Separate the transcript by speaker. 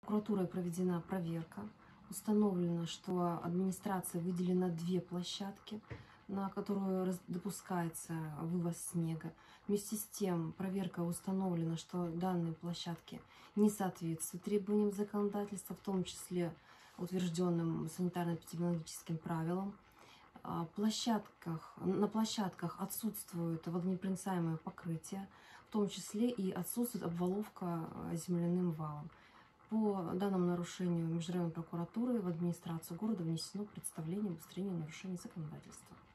Speaker 1: Прокуратурой проведена проверка. Установлено, что администрации выделено 2 площадки, на которую допускается вывоз снега. Вместе с тем, проверка установлена, что данные площадки не соответствуют требованиям законодательства, в том числе утвержденным санитарно-эпидемиологическим правилам. На площадках отсутствует водонепроницаемое покрытие, в том числе и отсутствует обваловка земляным валом. По данному нарушению Межрайонной прокуратуры в администрацию города внесено представление об устранении нарушений законодательства.